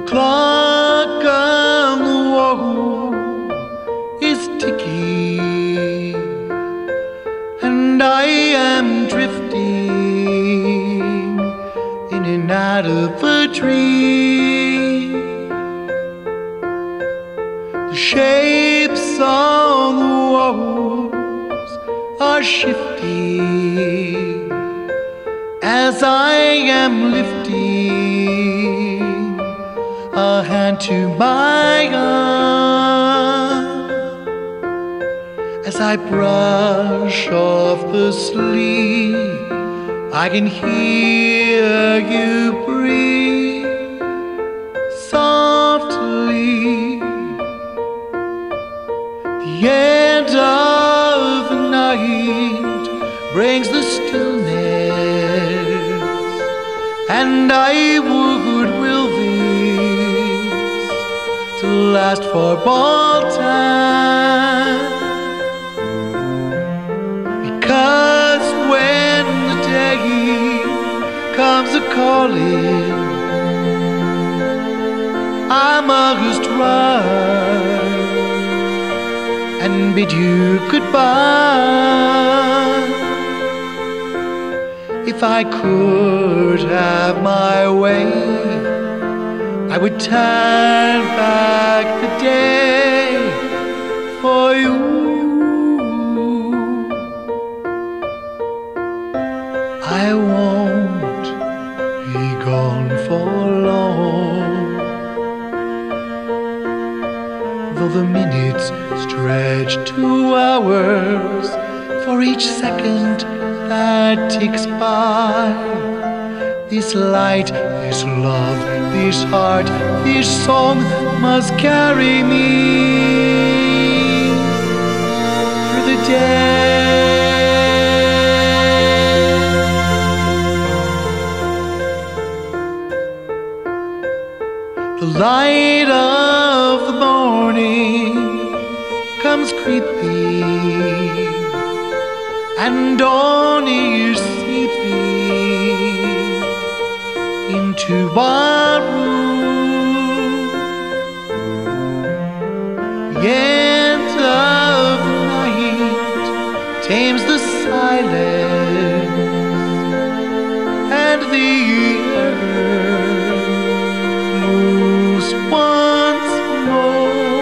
clock on the wall is ticking, and I am drifting in and out of a dream. The shapes on the walls are shifting as I am lifting a hand to my arm. As I brush off the sleep, I can hear you breathe softly. The end of the night brings the stillness, and I would will this to last for all time. Because when the day comes a-calling, I must run and bid you goodbye. If I could have my way, I would turn back the day for you. I won't be gone for long, though the minutes stretch to hours for each second that ticks by. This light, this love, this heart, this song must carry me through the day. The light of the morning comes creeping, and dawn is seeping into our room. The end of the night tames the silence, and the earth moves once more.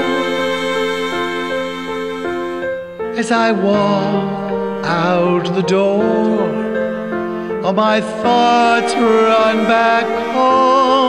As I walk out the door, all my thoughts run back home.